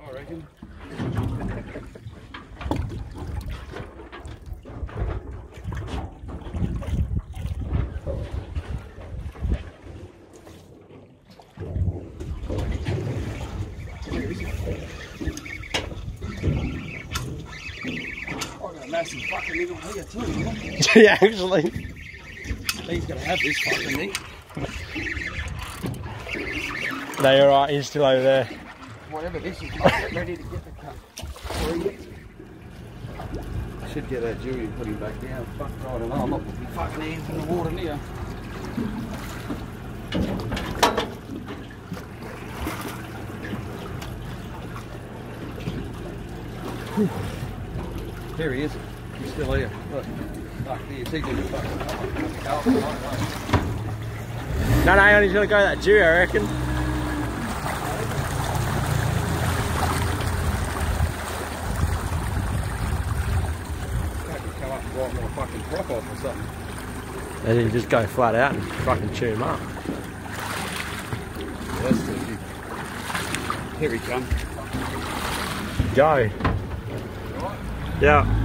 I reckon. Massive fucking little here too, isn't Yeah, actually. He's gonna have this fucking thing. No, you're right, he's still over there. Whatever this is, get ready to get the cut. I should get that Dewey and put him back down. Fuck, I don't know, I'm not putting my fucking hands in the water near. There he is. He's still here. Look. Fuck, he's going to fucking No, hang on, he's gonna go that Dewey, I reckon. come up and wipe my fucking prop off or something. And then just go flat out and fucking chew him up. That's easy. Here he comes. Go. Right? Yeah.